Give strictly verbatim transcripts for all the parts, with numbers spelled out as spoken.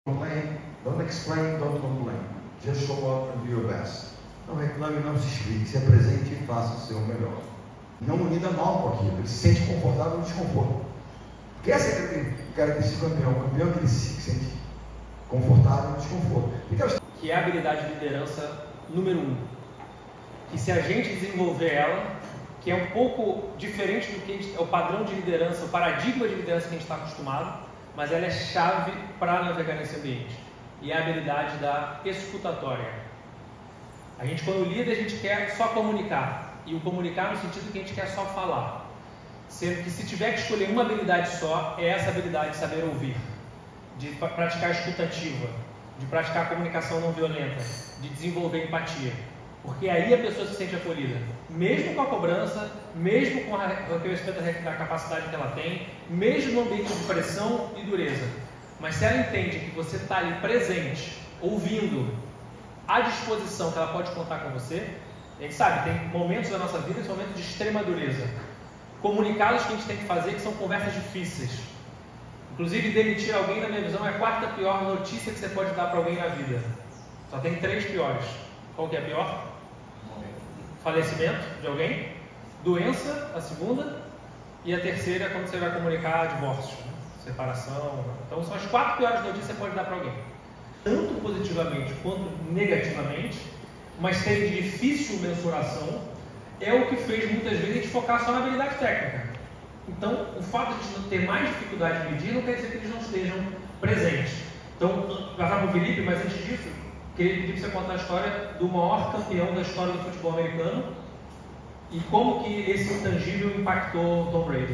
Complain, don't explain, don't complain. Just show up and do your best. Não reclame, não se explique, se apresente e faça o seu melhor. Não lida mal com aquilo, ele se sente confortável no desconforto. Porque essa é a característica do campeão. O campeão é que ele se sente confortável no desconforto. Então, que é a habilidade de liderança número um. Que se a gente desenvolver ela, que é um pouco diferente do que a gente, é o padrão de liderança, o paradigma de liderança que a gente está acostumado, mas ela é chave para navegar nesse ambiente. E é a habilidade da escutatória. A gente, quando lida, a gente quer só comunicar. E o comunicar no sentido que a gente quer só falar. Sendo que se tiver que escolher uma habilidade só, é essa habilidade de saber ouvir, de praticar a escutativa, de praticar a comunicação não violenta, de desenvolver empatia. Porque aí a pessoa se sente acolhida, mesmo com a cobrança, mesmo com o reconhecimento da capacidade que ela tem, mesmo no ambiente de pressão e dureza. Mas se ela entende que você está ali presente, ouvindo, à disposição, que ela pode contar com você, a gente sabe, tem momentos da nossa vida, esse momento de extrema dureza. Comunicá-los que a gente tem que fazer, que são conversas difíceis. Inclusive, demitir alguém, na minha visão, é a quarta pior notícia que você pode dar para alguém na vida. Só tem três piores. Qual que é a pior? Falecimento de alguém, doença, a segunda, e a terceira é quando você vai comunicar divórcio, né? Separação. Então são as quatro piores notícias que você pode dar para alguém, tanto positivamente quanto negativamente, mas ter de difícil mensuração é o que fez muitas vezes a gente focar só na habilidade técnica. Então o fato de a gente não ter mais dificuldade de medir não quer dizer que eles não estejam presentes. Então, passar para o Felipe, mas antes disso, queria pedir para você contar a história do maior campeão da história do futebol americano e como que esse intangível impactou Tom Brady.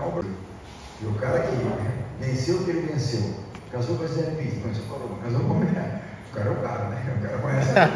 E o cara que venceu o que ele venceu, casou com a Zé Pizzi, mas você falou, casou com a mulher. O cara é o cara, né? O cara conhece a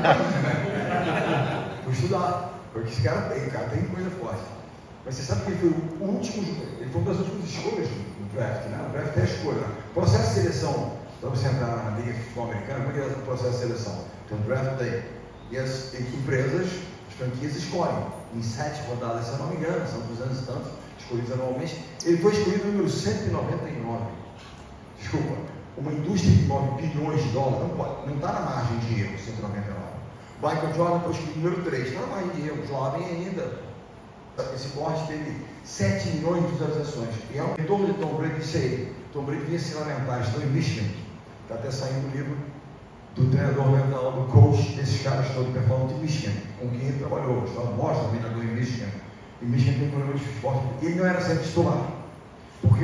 né? Vou estudar, porque esse cara tem, o cara tem coisa forte. Mas você sabe que ele foi o último, ele foi uma das últimas escolhas do draft, né? O draft é a escolha. Né? Processo de seleção, para você entrar na Liga de Futebol Americana, como é que é o processo de seleção? Tem um draft day. E as empresas, as franquias escolhem. Em sete rodadas, se eu não me engano, são duzentos e tantos, escolhidos anualmente. Ele foi escolhido no número cento e noventa e nove. Desculpa, uma indústria que move bilhões de dólares, não pode, não está na margem de erro, cento e noventa e nove. Michael Jordan foi escolhido no número três, está na margem de erro, jovem ainda. Esse corte teve sete milhões de visualizações. E é um retorno de Tom Brady, isso aí. Tom Brady vinha se lamentar, estou em Michigan. Está até saindo o livro do treinador mental, do coach desses caras todos performando de Michigan, com quem ele trabalhou. Estava mostra o treinador em Michigan. E Michigan tem problema de esporte. Ele não era sempre titular, porque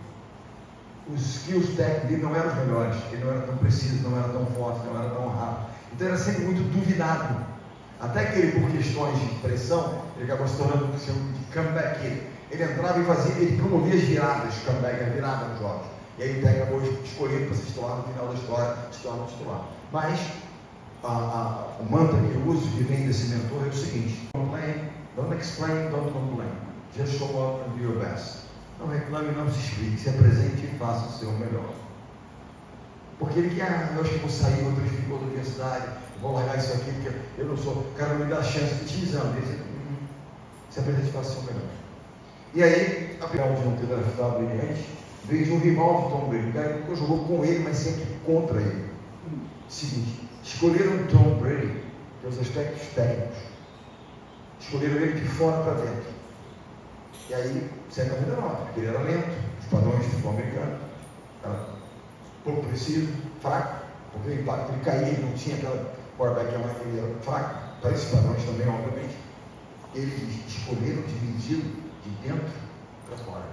os skills técnicos dele não eram os melhores. Ele não era tão preciso, não era tão forte, não era tão rápido. Então era sempre muito duvidado. Até que ele, por questões de pressão, ele acabou se tornando um comeback kid. Ele entrava e fazia, ele promovia as viradas, comeback, a virada nos jogos. E aí ele acabou escolhendo para se titular no final da história, se tornar titular. Mas a, a, o mantra que eu uso, que vem desse mentor, é o seguinte: complain, don't explain, don't complain. Just show up and do your best. Não reclame, não se explique, se apresente e faça o seu melhor. Porque ele quer, eu acho que vou sair, vou transferir da universidade, vou largar isso aqui, porque eu não sou, o cara não me dá a chance de utilizando. Ele hum, se apresente e faça o seu melhor. E aí, apesar de não ter draftado ele antes, veio de um rival de Tom Brady, o cara que jogou com ele, mas sempre contra ele. Seguinte, escolheram Tom Brady pelos aspectos técnicos, escolheram ele de fora para dentro. E aí, sem dúvida não, porque ele era lento, os padrões de futebol americano, era pouco preciso, fraco, porque o impacto ele caía, ele não tinha aquela quarterback, ele era fraco, para esses padrões também, obviamente. Eles escolheram dividir de dentro para fora.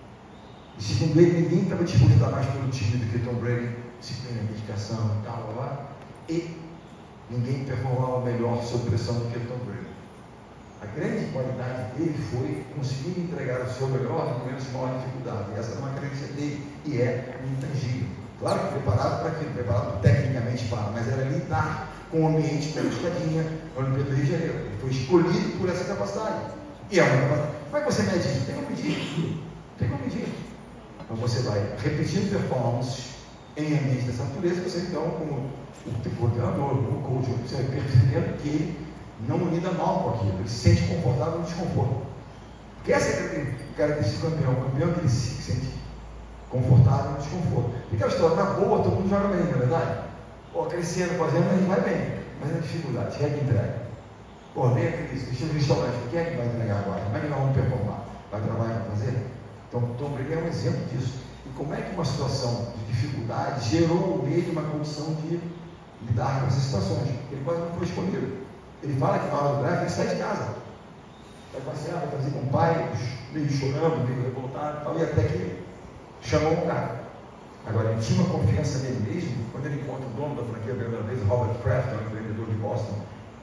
E segundo ele, ninguém estava disposto a dar mais pelo time do que Tom Brady, disciplina, dedicação e tal, lá. E ninguém performava melhor sob pressão do que Tom Brady. A grande qualidade dele foi conseguir entregar o seu melhor no momento de maior dificuldade. E essa é uma carência dele e é intangível. Claro que preparado para aquilo, preparado tecnicamente para, mas era lidar com o ambiente pela escadinha, na Olimpíada do Rio de Janeiro. Ele foi escolhido por essa capacidade. E é uma capacidade. Como é que você mede isso? Não tem como medir. Não tem como medir. Então você vai repetindo performances em ambientes dessa natureza, você então, como o coordenador, o coach, você vai percebendo que ele não lida mal com aquilo, ele se sente confortável no desconforto. Porque essa é a característica do campeão. O campeão é que ele se sente confortável no desconforto. E aquela história, na boa, todo mundo joga bem, não é verdade? Pô, crescendo, fazendo, a gente vai bem. Mas é dificuldade, quem é que entrega? Pô, vem a crise, estilo de restaurante, quem é que vai entregar agora? Como é que nós vamos performar? Vai trabalhar para fazer? Então, Tom Brady é um exemplo disso. E como é que uma situação de dificuldade gerou nele uma condição de lidar com essas situações? Ele quase não foi escolhido. Ele fala que na hora do draft ele sai de casa. Vai passear, vai fazer com o pai, meio chorando, meio revoltado e tal, e até que chamou um cara. Agora, ele tinha uma confiança nele mesmo, quando ele encontra o dono da franquia pela primeira vez, Robert Kraft, um empreendedor de Boston,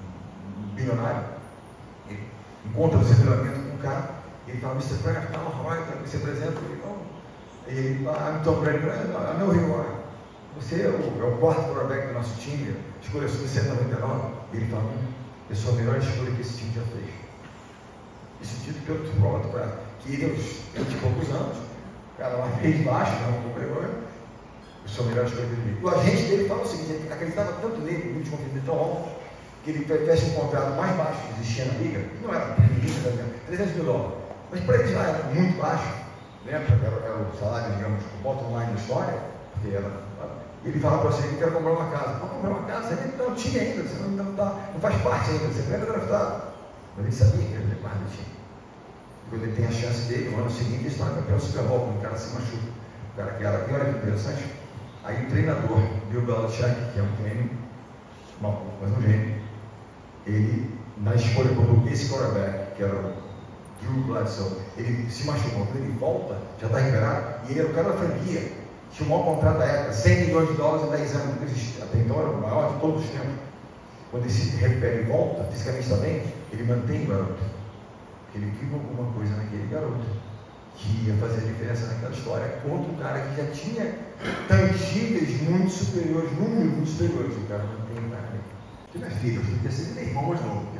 um bilionário, ele encontra esse treinamento com o cara, ele fala, mister Kraft, não, Roy, se apresenta, ele não. Ele fala, I'm Tom Brady, I know who you are. Você é o, é o quarto quarterback do nosso time, escolha sua em cento e noventa e nove. E ele fala, hum, eu sou a melhor escolha que esse time já fez. Isso dito pelo Robert Kraft, que ele, aos vinte e poucos anos, o cara lá fez baixo, não, não pegou, eu sou a melhor escolha dele. O agente dele fala o seguinte, ele acreditava tanto nele, o nível de confiança tão alto, que ele fecha um contrato mais baixo que existia na liga, que não era trezentos mil dólares, mas para ele já era muito baixo, né? Era, era o salário, digamos, o bottom line da história, porque era. Ele fala para você que quer comprar uma casa. Não comprar uma casa, ele não tinha ainda, você não, não, tá, não faz parte ainda, você não é draftado. Mas ele sabia que ele era parte do time. Quando ele tem a chance dele, no ano seguinte, ele está no campeão Super Bowl, quando o cara se machuca. O cara que era, que olha que interessante, aí o treinador, Bill Belichick, que é um gênio, mal, mas um gênio, ele, na escolha quando esse quarterback, que era o Drew Bledsoe, ele se machucou, quando ele volta, já está recuperado, e ele era o cara da franquia. Tinha o maior contrato da época, cem milhões de dólares em dez anos, até então era o maior de todos os tempos. Quando ele se recupera e volta, fisicamente também, ele mantém o garoto. Ele viu alguma coisa naquele garoto que ia fazer a diferença naquela história contra um cara que já tinha tangíveis muito superiores, números muito superiores. O cara não tem nada. Que não é filho, eu queria ser meu irmão, mas não.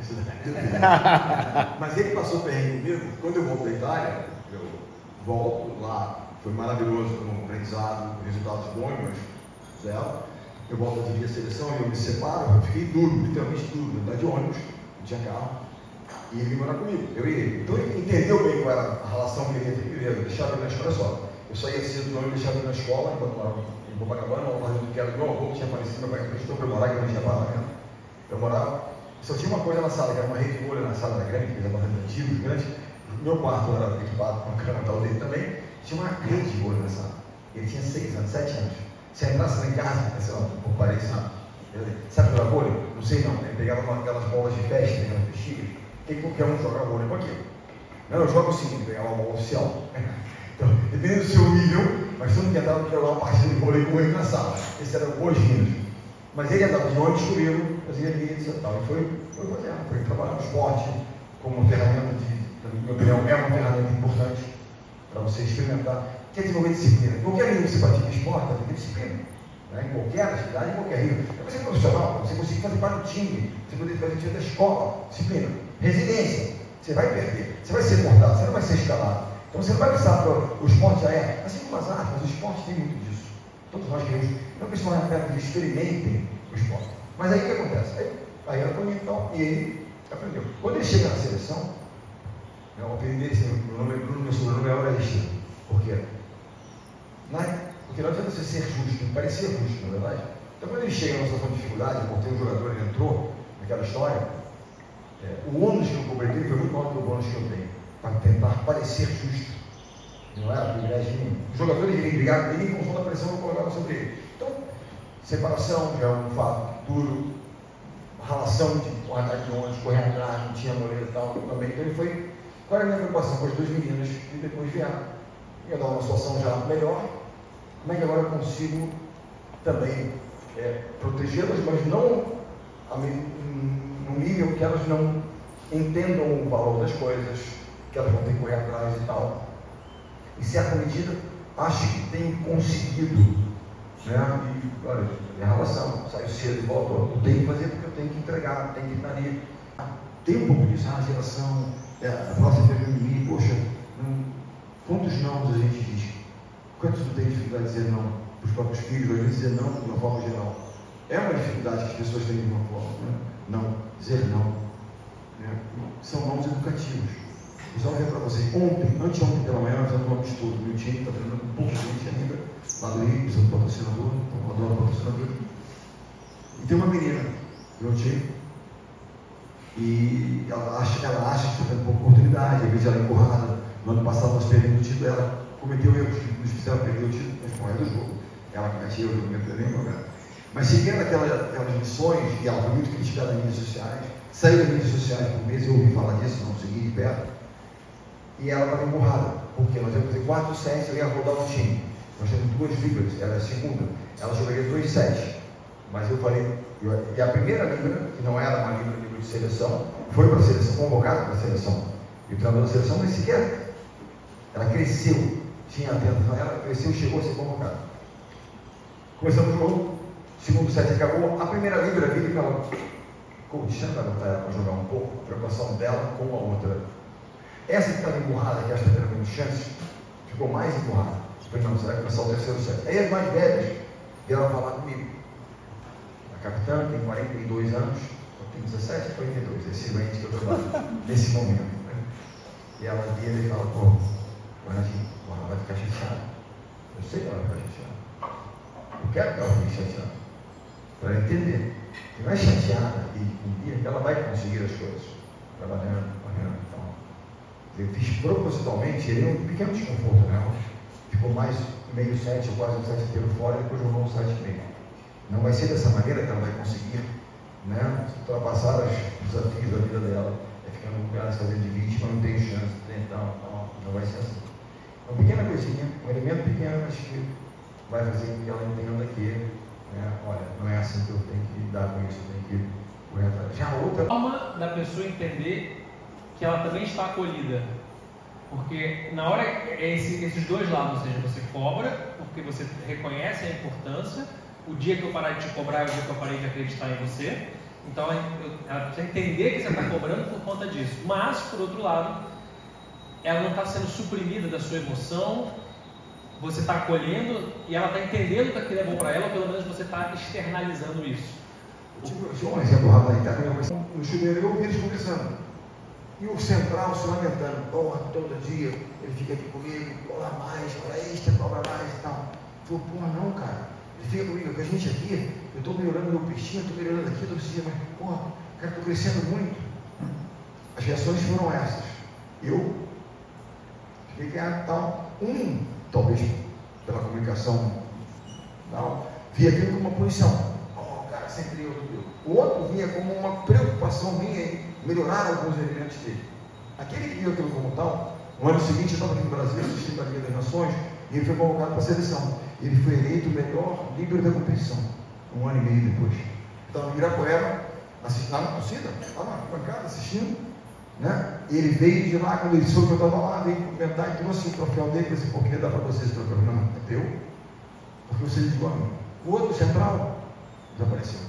Mas ele passou perrengue comigo. Quando eu volto da Itália, eu volto lá. Foi maravilhoso, um aprendizado, resultados bons, mas zero. Eu volto a dirigir a seleção e eu me separo, eu fiquei duro, literalmente duro, andar de ônibus, não tinha carro, e ele ia morar comigo, eu e ele. Então ele entendeu bem qual era a relação que ele ia ter comigo, eu deixava ele na escola só. Eu saía cedo do ônibus, deixava ele na escola, enquanto morava em Copacabana, uma fazenda que era do meu avô, que tinha falecido, meu pai acreditou para eu morar, que eu não tinha apartamento. Eu morava, só tinha uma coisa na sala, que era uma rede de folha na sala da grande, que era bastante antigo, grande. Meu quarto era equipado com a cama tal dele também. Tinha uma rede de olho nessa. Ele tinha seis anos, sete anos. Se entrasse lá em casa, sei lá, um parede, sabe? Sabe jogar vôlei? Não sei não. Ele pegava uma, aquelas bolas de festa, aquelas bexigas, que qualquer um joga vôlei com aquilo. Não, eu jogo sim, ele pegava uma bola oficial. Então, dependendo do seu nível, mas todo mundo que entrava jogar uma partida de vôlei com ele na sala. Esse era o Boginas. Mas ele andava de ônibus comigo, fazia pizza e tal. E foi, foi fazer, foi trabalhar no esporte como uma ferramenta de, na minha opinião, é uma ferramenta importante para você experimentar. Quer desenvolver disciplina. Em qualquer nível que você pratica esporte, vai ter disciplina. Né? Em qualquer atividade, em qualquer nível. Para você ser profissional, você conseguir fazer parte do time, você poder fazer parte da escola, disciplina. Resiliência. Você vai perder, você vai ser cortado, você não vai ser escalado. Então você não vai precisar para o esporte já é. Assim como as artes, mas o esporte tem muito disso. Todos nós queremos, não que eles estão perto de experimentem o esporte. Mas aí o que acontece? Aí, aí ela foi então, e ele aprendeu. Quando ele chega na seleção, eu aprendi esse nome, Bruno, meu sobrenome é Aurelista. Por quê? Né? Porque não adianta você ser justo, não parecia justo, na verdade. Então quando ele chega numa situação de dificuldade, porque um jogador ele entrou naquela história, é, o ônus que eu cobrei dele foi muito maior do que o bônus que eu tenho, para tentar parecer justo. Não era privilégio nenhum. Os jogadores iriam brigar com ele em função da pressão que eu colocava sobre ele. Então, separação já é um fato duro, relação de andar de ônibus, correr atrás, não tinha moleza e tal, também. Então ele foi. Qual era a minha preocupação com as duas meninas que depois vieram? Ia dar uma situação já melhor. Como é que agora eu consigo também é, protegê-las, mas não no nível que elas não entendam o valor das coisas, que elas vão ter que correr atrás e tal. Em certa medida, acho que tenho conseguido, né? E, olha, minha relação, saio cedo e volto, eu tenho que fazer porque eu tenho que entregar, tenho que estar ali. Tem um pouco disso, a geração, é, a nossa feminina, poxa, não, quantos não a gente diz? Quantos não tem dificuldade de dizer não para os próprios filhos, ou às vezes dizer não de uma forma geral? É uma dificuldade que as pessoas têm de uma forma, né? Não, dizer não. Né? São nãos educativos. Eu só vou dizer para vocês, ontem, antes de ontem pela manhã, nós fizemos um estudo, meu time está treinando com pouca gente ainda, lá do Rio, precisando de patrocinador, então adoro patrocinador. E tem uma menina no meu time, e ela acha, ela acha que está tendo pouca oportunidade, às vezes ela é empurrada. No ano passado nós perdemos o título, ela cometeu erros que nos fizeram perder o título, mas não é do jogo. Ela comete erros, não comete nenhum problema. Mas seguindo aquelas, aquelas missões, e ela foi muito criticada nas mídias sociais, saiu das mídias sociais por meses, eu ouvi falar disso, não segui de perto, e ela estava emburrada, porque nós íamos fazer quatro sets, eu ia rodar um time. Nós temos duas libras, ela é a segunda, ela jogaria dois sets, mas eu falei, eu, e a primeira libra, que não era uma libra, libra de seleção, foi para a seleção, convocada para a seleção, e o treinador da seleção nem sequer, ela cresceu, tinha atenção, ela cresceu, chegou a ser convocada. Começamos o jogo, segundo set acabou, a primeira libra veio e falou, coach, chama ela para jogar um pouco, a preocupação dela com a outra. Essa que estava emburrada, que acho que estava tendo chance, ficou mais emburrada. Eu falei, não, você vai começar o terceiro set. Aí as mais velhas vieram falar comigo. A capitã tem quarenta e dois anos, eu tenho dezessete, quarenta e dois, esse ambiente que eu trabalho nesse momento. Né? E ela vira e fala, pô, Ronaldinho, ela vai ficar chateada. Eu sei que ela vai ficar chateada. Eu quero que ela fique chateada. Para ela entender que não é chateada e cumprir, que ela vai conseguir as coisas. Trabalhando, correndo e tal. Eu fiz propositalmente, ele é um pequeno desconforto nela. Ficou mais meio sete, ou quase um sete inteiro fora, e depois jogou um sete e meio. Não vai ser dessa maneira que ela vai conseguir, né, ultrapassar os desafios da vida dela. É ficar no lugar, se fazer de vítima, não tem chance, então, não, não vai ser assim. Uma pequena coisinha, um elemento pequeno, mas que vai fazer com que ela entenda que, né, olha, não é assim que eu tenho que lidar com isso, eu tenho que correr atrás. Já a outra forma da pessoa entender que ela também está acolhida, porque na hora esse, esses dois lados, ou seja, você cobra porque você reconhece a importância, o dia que eu parar de te cobrar é o dia que eu parei de acreditar em você, então ela precisa entender que você está cobrando por conta disso, mas por outro lado ela não está sendo suprimida da sua emoção, você está acolhendo e ela está entendendo que aquilo é bom para ela, ou pelo menos você está externalizando isso. Eu tive um exemplo rápido na Itália, no chuveiro eu ouvi eles conversando. E o central se lamentando, porra, todo dia ele fica aqui comigo, cobra mais, cobra extra, cobra mais e tal. Eu falei, porra, não, cara, ele fica comigo, que a gente aqui, eu estou melhorando meu peixinho, estou melhorando aqui, estou precisando, mas, porra, cara, estou crescendo muito. As reações foram essas. Eu fiquei quieto, tal. Um, talvez pela comunicação, não, via aquilo como uma punição. Oh, cara, sempre eu, eu. O outro via como uma preocupação minha em melhorar alguns elementos dele. Aquele que viu aquilo como tal, no ano seguinte eu estava aqui no Brasil assistindo a Liga das Nações e ele foi convocado para a seleção. Ele foi eleito o melhor líder da competição, um ano e meio depois. Estava no Ibirapuera, assistindo lá na torcida, estava na bancada assistindo, né? Ele veio de lá, quando ele soube que eu estava lá, veio comentar e trouxe o troféu dele e disse, por que dá para você esse troféu? Não, é teu, porque você ligou a mim. O outro central desapareceu.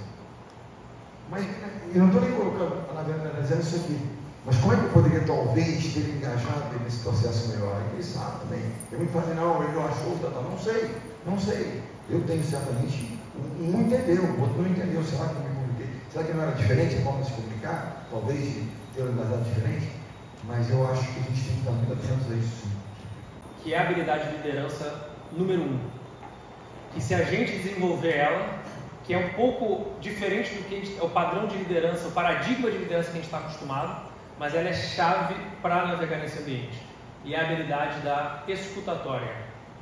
Mas eu não estou nem colocando, analisando isso aqui. Mas como é que eu poderia talvez ter engajado nesse processo melhor? Ele sabe também. Eu me falei, não, ele não achou, tá, tá. Não sei, não sei. Eu tenho certamente, um entendeu, o outro não entendeu. Será que eu me comuniquei? Será que não era diferente a forma de se comunicar? Talvez ter um engajado diferente? Mas eu acho que a gente tem que estar muito atentos a isso sim. Que é a habilidade de liderança número um. Que se a gente desenvolver ela, que é um pouco diferente do que a gente, é o padrão de liderança, o paradigma de liderança que a gente está acostumado, mas ela é chave para navegar nesse ambiente. E é a habilidade da escutatória.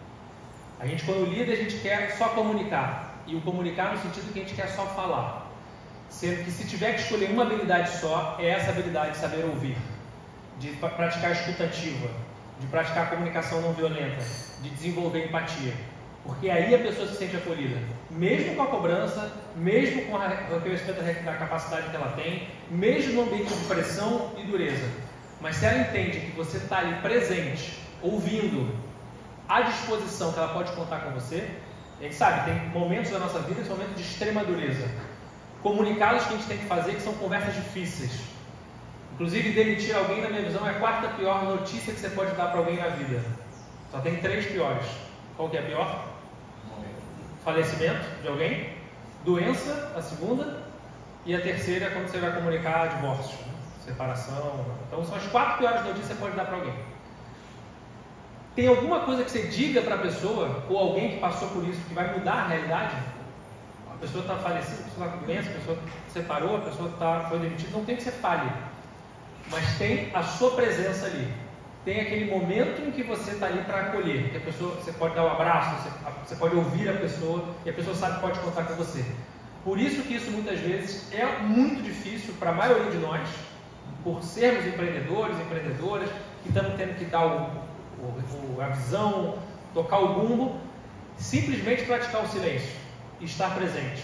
A gente, quando lida, a gente quer só comunicar. E o comunicar no sentido que a gente quer só falar. Sendo que se tiver que escolher uma habilidade só, é essa habilidade de saber ouvir, de praticar a escutativa, de praticar a comunicação não violenta, de desenvolver empatia. Porque aí a pessoa se sente acolhida, mesmo com a cobrança, mesmo com o reconhecimento da capacidade que ela tem, mesmo no ambiente de pressão e dureza. Mas se ela entende que você está ali presente, ouvindo, à disposição, que ela pode contar com você, a gente sabe, tem momentos da nossa vida, esse momento de extrema dureza. Comunicados que a gente tem que fazer, que são conversas difíceis. Inclusive, demitir alguém, na minha visão, é a quarta pior notícia que você pode dar para alguém na vida. Só tem três piores. Qual que é a pior? Falecimento de alguém, doença, a segunda, e a terceira é quando você vai comunicar divórcio. separação. Então são as quatro piores notícias que você pode dar para alguém. Tem alguma coisa que você diga para a pessoa, ou alguém que passou por isso, que vai mudar a realidade? A pessoa está falecida, a pessoa está com doença, a pessoa separou, a pessoa tá, foi demitida, não tem que ser fale. Mas tem a sua presença ali. Tem aquele momento em que você está ali para acolher, que a pessoa, você pode dar um abraço, você, você pode ouvir a pessoa, e a pessoa sabe que pode contar com você. Por isso que isso muitas vezes é muito difícil para a maioria de nós, por sermos empreendedores, empreendedoras, que estamos tendo que dar o, o, a visão, tocar o bumbo, simplesmente praticar o silêncio e estar presente.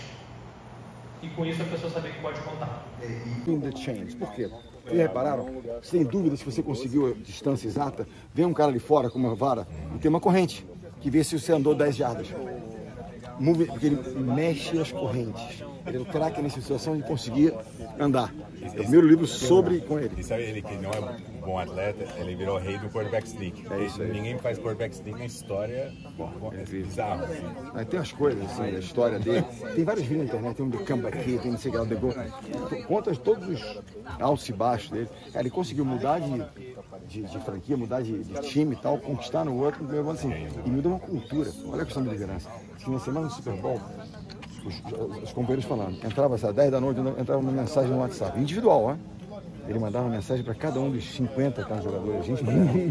E com isso a pessoa saber que pode contar. In the chains. Por quê? Vocês repararam? Sem dúvida, se você conseguiu a distância exata, vem um cara ali fora com uma vara e tem uma corrente que vê se você andou dez jardas. Move, porque ele mexe as correntes. Ele é o craque nessa situação de conseguir andar. É o primeiro livro sobre com ele. E sabe ele que não é um bom atleta, ele virou rei do quarterback sneak. É isso aí. Ninguém faz quarterback sneak na história. É bizarro. Aí tem as coisas, assim, a história dele. Tem vários vídeos na internet, tem um do comeback aqui, tem não sei o que lá, o The Go. Conta todos os altos e baixos dele. Cara, ele conseguiu mudar de, de, de franquia, mudar de, de time e tal, conquistar no outro, assim, e muda uma cultura. Olha a questão de liderança. Na semana do Super Bowl, os, os companheiros falando, entrava às dez da noite, entrava uma mensagem no WhatsApp, individual, né? Ele mandava uma mensagem para cada um dos cinquenta cada jogadores, a gente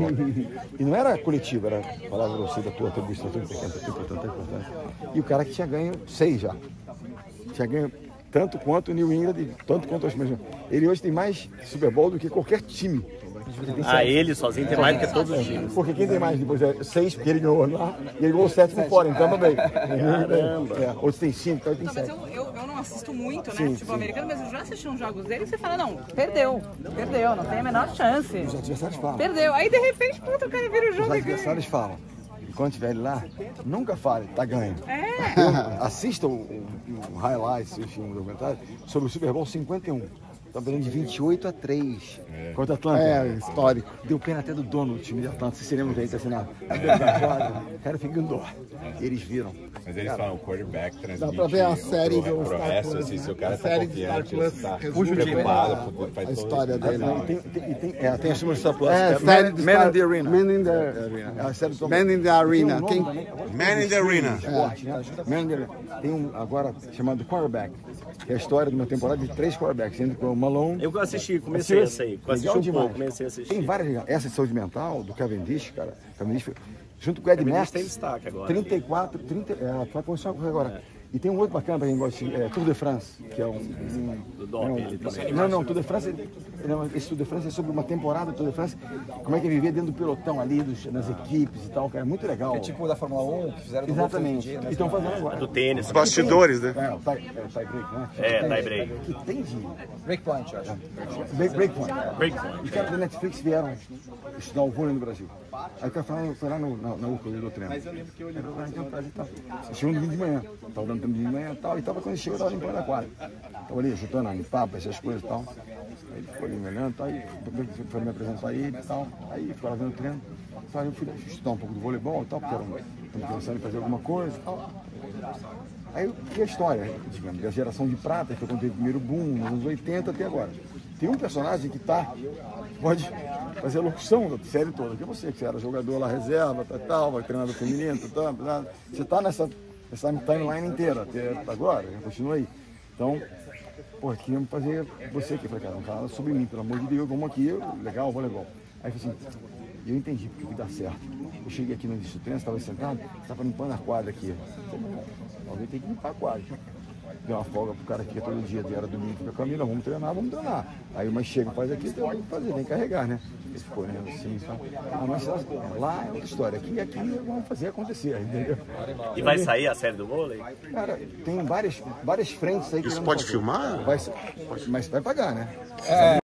e não era coletivo, era palavra você da tua atribuição, importante, importante, importante. E o cara que tinha ganho seis já, tinha ganho tanto quanto o New England, tanto quanto os mesmos. Ele hoje tem mais Super Bowl do que qualquer time. Ah, ele sozinho tem mais do que todos os times. Porque quem tem mais depois é seis, porque ele ganhou lá, e ele ganhou sete por fora, então também. Caramba! É, outros tem cinco, então ele tem Mas sete. eu, eu, eu não assisto muito, né, Sim, futebol sim. americano, mas eu já assisti uns jogos dele e você fala, não, perdeu, perdeu, não tem a menor chance. Os adversários falam. Perdeu. Aí de repente, puta, o cara vira o Os jogo e ganha. adversários falam. E quando estiver ele lá, nunca fale, tá ganho. É. Assista o, o, o highlights, o filme, o documentário, sobre o Super Bowl cinquenta e um. Tá perdendo de vinte e oito a três contra a Atlanta. É, histórico. Deu pena até do dono do time de Atlanta. Se seremos aí, tá assim, na cara, fica com dó. Eles viram. Mas eles falam, o quarterback transmite. Dá pra ver a série pro, do pro Star resto, Plus, assim, se o né? cara A tá série do Star confiante, Plus tá resume preocupado, bem faz a todo- história dele. E tem, tem, e tem, é, tem a Summer Star Plus. É, é, série Man, do Man Star- in the Arena. Man in the- É a série do- Man in the Tem Arena. um nome Quem- também, Man in the Arena. Esporte, né? Man in the Arena. Tem um agora chamado Quarterback, que é a história de uma temporada de três quarterbacks, sendo com o Malone. Eu assisti, comecei Assistiu? essa aí. Legal Assisti um demais. pouco, comecei a assistir. Tem várias. Essa de saúde mental, do Cavendish, cara. Cavendish, foi- junto com o Ed Cavendish Max. tem destaque agora. trinta e quatro, trinta, é, vai começar a correr agora. E tem um outro bacana para quem gosta de é, Tour de France, que é um. um Do Dop, é um- ele também. Não, não, Tour de France. é- não, esse Tour de France é sobre uma temporada do Tour de France. Como é que é viver dentro do pelotão ali, dos, nas equipes e tal, cara. É muito legal. É tipo da Fórmula um, que fizeram do Exatamente. Golf, né? E estão fazendo agora. Do tênis. Os bastidores, né? É, o tie, é, tie break, né? É, Tem- tie break. Que tem de. Breakpoint, eu acho. Break, breakpoint. Breakpoint. Os caras da Netflix vieram estudar o vôlei no Brasil. Aí o cara falou, foi lá no, na, na U C L A, eu dou treino. Mas eu lembro que eu lembro. Chegou no domingo de manhã, tava dando treino de manhã e tal, e tava, quando ele chegou, eu tava limpando a quadra. Tava ali, ajudando a limpar, pra essas coisas e tal. Aí ele ficou ali me olhando e tal, aí foi me apresentar a ele e tal. Aí ficou lá vendo o treino. Aí eu fui estudar um pouco do voleibol e tal, porque era um, estamos pensando em fazer alguma coisa e tal. Aí que é a história, digamos, da geração de prata, que foi quando teve o primeiro boom, nos anos oitenta até agora. Tem um personagem que tá, pode fazer a locução da série toda, que é você, que você era jogador lá, reserva, tal, tal, vai treinador feminino, tal, tal, você tá nessa, nessa timeline inteira, até agora, continua aí. Então, pô, queríamos fazer você aqui, falei, cara, não fala sobre mim, pelo amor de Deus, vamos aqui, legal, vou legal. Aí eu falei assim, e eu entendi porque que dá certo. Eu cheguei aqui no início do treino, estava sentado, estava limpando a quadra aqui. Eu falei, não, alguém tem que limpar a quadra. Deu uma folga pro cara que ia todo dia, era domingo, fica Camila, vamos treinar, vamos treinar. Aí mas chega, faz aqui, tem que fazer, tem que carregar, né? Ele ficou olhando assim, sabe? Ah, mas lá é outra história, aqui aqui vamos fazer acontecer, entendeu? E vai sair a série do vôlei? Cara, tem várias, várias frentes aí que Isso eu não pode fazer. filmar? Vai, mas vai pagar, né? É.